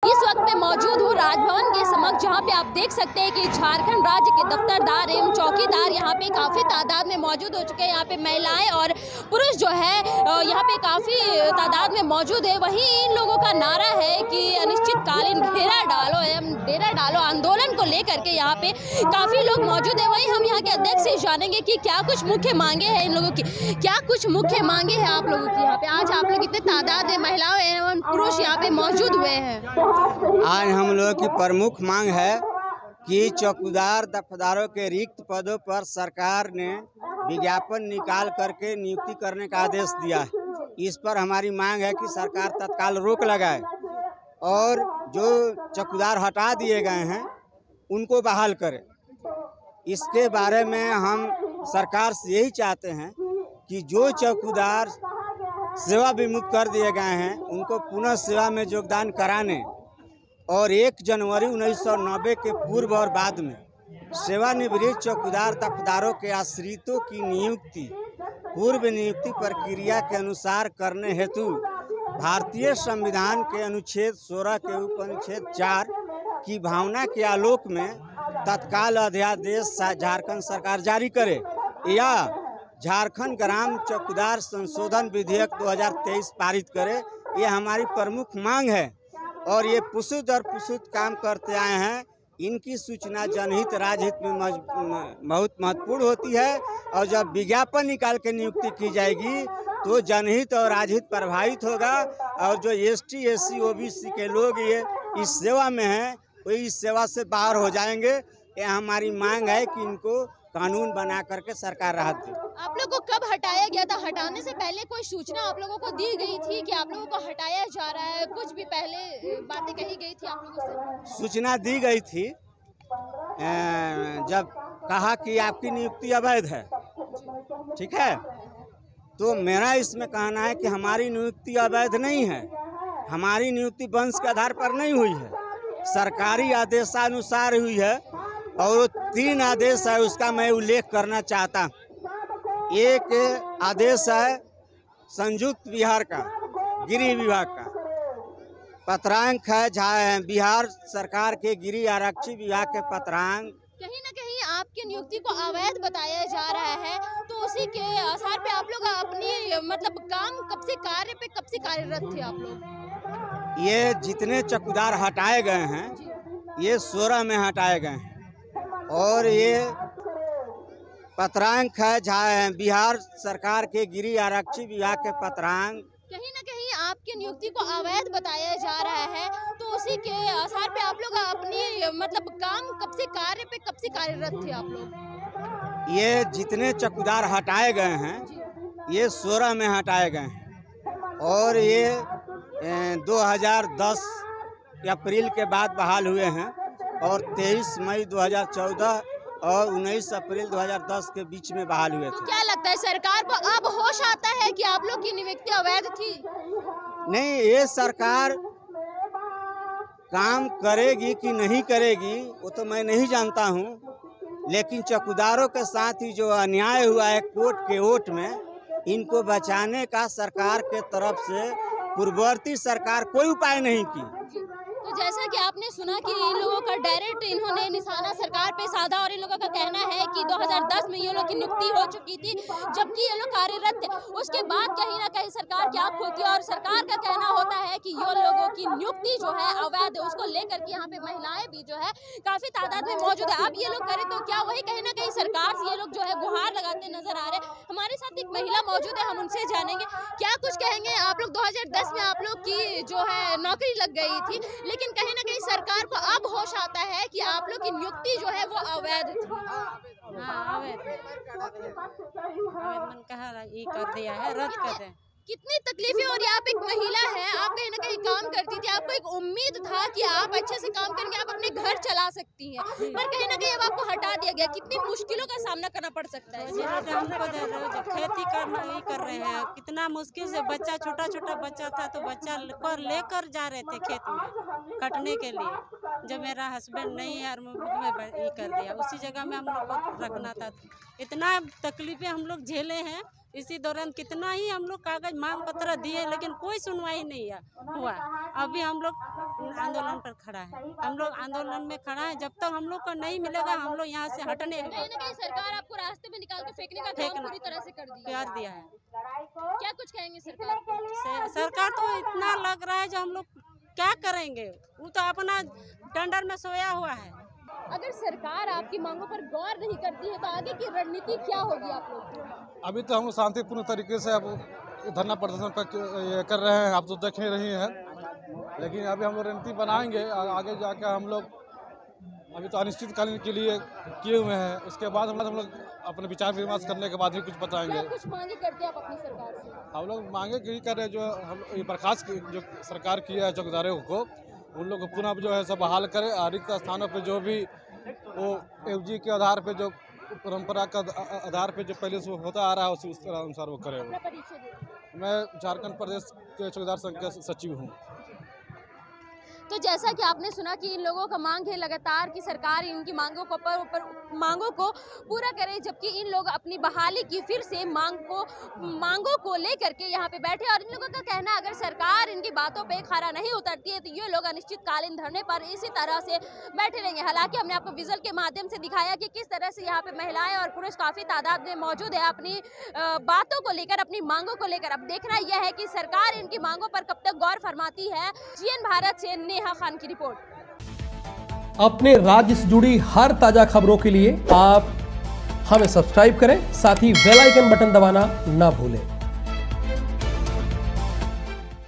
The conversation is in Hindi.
इस वक्त मैं मौजूद हूँ राजभवन के समक्ष, जहाँ पे आप देख सकते हैं कि झारखंड राज्य के दफ्तरदार एवं चौकीदार यहाँ पे काफ़ी तादाद में मौजूद हो चुके हैं। यहाँ पे महिलाएं और पुरुष जो है यहाँ पे काफ़ी तादाद में मौजूद है। वहीं इन लोगों का नारा है कि अनिश्चितकालीन घेरा डालो एवं डेरा डालो आंदोलन को लेकर के यहाँ पे काफ़ी लोग मौजूद है। वहीं हम यहाँ के अध्यक्ष से जानेंगे कि क्या कुछ मुख्य मांगे हैं इन लोगों की, क्या कुछ मुख्य मांगे हैं आप लोगों की। यहाँ पे आज आप लोग इतने तादाद में महिलाओं एवं पुरुष यहाँ पे मौजूद हुए हैं। आज हम लोगों की प्रमुख मांग है कि चौकीदार दफ्तरदारों के रिक्त पदों पर सरकार ने विज्ञापन निकाल करके नियुक्ति करने का आदेश दिया है। इस पर हमारी मांग है कि सरकार तत्काल रोक लगाए और जो चौकीदार हटा दिए गए हैं उनको बहाल करे। इसके बारे में हम सरकार से यही चाहते हैं कि जो चौकीदार सेवा विमुक्त कर दिए गए हैं उनको पुनः सेवा में योगदान कराने और 1 जनवरी 1990 के पूर्व और बाद में सेवानिवृत्त चौकीदार दफ्तरदारों के आश्रितों की नियुक्ति पूर्व नियुक्ति प्रक्रिया के अनुसार करने हेतु भारतीय संविधान के अनुच्छेद 16 के उपअनुच्छेद 4 की भावना के आलोक में तत्काल अध्यादेश झारखंड सरकार जारी करे या झारखंड ग्राम चौकीदार संशोधन विधेयक 2023 पारित करे। ये हमारी प्रमुख मांग है और ये पुसुत और पुसुत काम करते आए हैं। इनकी सूचना जनहित राजहित में बहुत महत्वपूर्ण होती है और जब विज्ञापन निकाल के नियुक्ति की जाएगी तो जनहित और राजहित प्रभावित होगा और जो ST SC OBC के लोग ये इस सेवा में हैं वो इस सेवा से बाहर हो जाएंगे। ये हमारी मांग है कि इनको कानून बना करके सरकार राहत दे। आप लोगों को कब हटाया गया था? हटाने से पहले कोई सूचना आप लोगों को दी गई थी कि आप लोगों को हटाया जा रहा है? कुछ भी पहले बातें कही गई थी आप लोगों से? सूचना दी गई थी जब कहा कि आपकी नियुक्ति अवैध है, ठीक है, तो मेरा इसमें कहना है कि हमारी नियुक्ति अवैध नहीं है। हमारी नियुक्ति वंश के आधार पर नहीं हुई है, सरकारी आदेशानुसार हुई है और 3 आदेश है उसका मैं उल्लेख करना चाहता हूँ। एक आदेश है संयुक्त बिहार का गृह विभाग का, पत्रांक है बिहार सरकार के गृह आरक्षी विभाग के पत्रांक। कहीं ना कहीं आपकी नियुक्ति को अवैध बताया जा रहा है, तो उसी के आधार पे आप लोग अपनी मतलब काम कब से कार्यरत थे आप लोग? ये जितने चौकीदार हटाए गए हैं ये 16 में हटाए गए हैं और ये पत्रांक है बिहार सरकार के गृह आरक्षी विभाग के पत्रांक। कहीं ना कहीं आपकी नियुक्ति को अवैध बताया जा रहा है, तो उसी के आधार पे आप लोग अपनी मतलब काम कब से कार्यरत थे आप लोग? ये जितने चौकीदार हटाए गए हैं ये 16 में हटाए गए हैं और ये 2010 अप्रैल के बाद बहाल हुए हैं और 23 मई 2014 और 19 अप्रैल 2010 के बीच में बहाल हुए थे। क्या लगता है सरकार को अब होश आता है कि आप लोग की नियुक्ति अवैध थी? नहीं, ये सरकार काम करेगी कि नहीं करेगी वो तो मैं नहीं जानता हूँ, लेकिन चौकीदारों के साथ ही जो अन्याय हुआ है कोर्ट के ओट में, इनको बचाने का सरकार के तरफ से पूर्ववर्ती सरकार कोई उपाय नहीं की। तो जैसा कि आपने सुना कि इन लोगों का डायरेक्ट इन्होंने निशाना सरकार पे साधा और इन लोगों का कहना है कि 2010 में ये लोग की नियुक्ति हो चुकी थी जबकि ये लोग कार्यरत थे। उसके बाद कहीं ना कहीं सरकार क्या खोलती है और सरकार का कहना होता है कि ये लोगों की नियुक्ति जो है अवैध है। उसको लेकर के यहाँ पे महिलाएं भी जो है काफी तादाद में मौजूद है। अब ये लोग करें तो क्या वही कहीं ना कहीं सरकार से ये लोग जो है गुहार लगाते नजर आ रहे हैं। हमारे साथ एक महिला मौजूद है, हम उनसे जानेंगे क्या कुछ कहेंगे। आप लोग 2010 में आप लोग की जो है नौकरी लग गई थी, लेकिन कहीं ना कहीं सरकार को अब होश आता है कि आप लोग की नियुक्ति जो है वो अवैध थी। मन कहा ये कर दिया है, रद्द कर दें। कितनी तकलीफें और आप एक महिला हैं, आप कहीं ना कहीं काम करती थी, आपको एक उम्मीद था कि आप अच्छे से काम करेंगे, आप अपने घर चला सकती हैं, पर कहीं ना कहीं अब आपको हटा दिया गया। कितनी मुश्किलों का सामना करना पड़ सकता है? हमको खेती करना ही कर रहे हैं, कितना मुश्किल से बच्चा छोटा छोटा बच्चा था तो बच्चा को लेकर जा रहे थे खेत में कटने के लिए। जब मेरा हस्बैंड नहीं है और मैं ये कर दिया, उसी जगह में हम लोग को रखना था। इतना तकलीफें हम लोग झेले हैं। इसी दौरान कितना ही हम लोग कागज मांग पत्र दिए, लेकिन कोई सुनवाई नहीं हुआ। अभी हम लोग आंदोलन पर खड़ा है, हम लोग आंदोलन में खड़ा है। जब तक हम लोग को नहीं मिलेगा हम लोग यहाँ से हटने। कहीं ना कहीं सरकार आपको रास्ते में निकाल के फेंकने का काम पूरी तरह से कर दिया है। क्या कुछ कहेंगे सरकार को? सरकार तो इतना लग रहा है जो हम लोग क्या करेंगे, वो तो अपना टेंडर में सोया हुआ है। अगर सरकार आपकी मांगों पर गौर नहीं करती है तो आगे की रणनीति क्या होगी आप लोग की? अभी तो हम लोग शांतिपूर्ण तरीके से अब धरना प्रदर्शन कर रहे हैं, आप तो देख ही रही हैं। लेकिन अभी हम लोग रणनीति बनाएंगे आगे जाकर। हम लोग अभी तो अनिश्चितकालीन के लिए किए हुए हैं, उसके बाद हम लोग अपने विचार विमर्श करने के बाद ही कुछ बताएंगे। क्या कुछ मांगे करते हैं आप अपनी सरकार से? हम लोग मांगे यही कर रहे हैं, जो हम बर्खास्त जो सरकार किया है चौकीदारों को, उन लोग को पुनः जो है सब बहाल करे। रिक्त स्थानों पे जो भी वो FG के आधार पे, जो परंपरा का आधार पे जो पहले से होता आ रहा है उस अनुसार वो करे। मैं झारखंड प्रदेश के चौकीदार संघ का सचिव हूँ। तो जैसा कि आपने सुना कि इन लोगों का मांग है लगातार कि सरकार इनकी मांगों को पूरा करे, जबकि इन लोग अपनी बहाली की फिर से मांगों को लेकर के यहाँ पे बैठे। और इन लोगों का कहना है अगर सरकार इनकी बातों पे खरा नहीं उतरती है तो ये लोग अनिश्चितकालीन धरने पर इसी तरह से बैठे रहेंगे। हालांकि हमने आपको विजुअल के माध्यम से दिखाया कि किस तरह से यहाँ पे महिलाएं और पुरुष काफी तादाद में मौजूद है अपनी बातों को लेकर, अपनी मांगों को लेकर। अब देखना यह है कि सरकार इनकी मांगों पर कब तक गौर फरमाती है। GN भारत से नेहा खान की रिपोर्ट। अपने राज्य से जुड़ी हर ताजा खबरों के लिए आप हमें सब्सक्राइब करें, साथ ही बेल आइकन बटन दबाना ना भूलें।